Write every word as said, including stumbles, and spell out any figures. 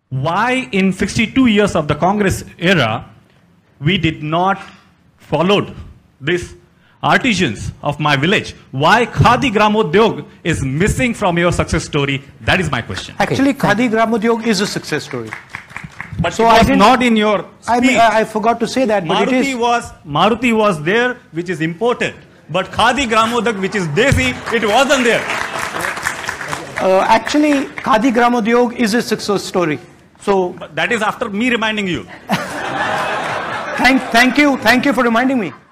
why in sixty-two years of the Congress era, we did not follow this artisans of my village? Why Khadi Gramodyog is missing from your success story? That is my question. Actually, Khadi Gramodyog is a success story. But so it was not in your speech. I, I forgot to say that. But Maruti, it is, was, Maruti was there, which is imported. But Khadi Gramodyog, which is Desi, it wasn't there. Uh, actually, Khadi Gramodyog is a success story. So but that is after me reminding you. thank, thank you. Thank you for reminding me.